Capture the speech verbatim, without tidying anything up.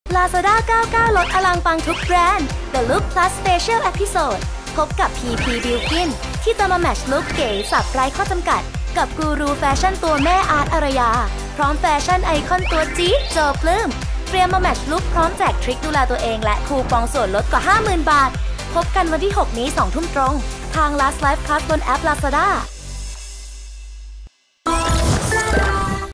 Lazada เก้าสิบเก้า ลดอลังปังทุกแบรนด์ The Look Plus Special Episode พบกับ พี พี Bilkin ที่จะมาแมทช์ลุคเก๋สับไร้ข้อจำกัดกับกูรูแฟชั่นตัวแม่อาร์ตอารยาพร้อมแฟชั่นไอคอนตัวจี๊ดโจปลื้มเตรียมมาแมทช์ลุคพร้อมแจกทริคดูแลตัวเองและคูปองส่วนลดกว่า ห้าหมื่น บาทพบกันวันที่หกนี้สองทุ่มตรงทาง Last Life Plus บนแอป Lazada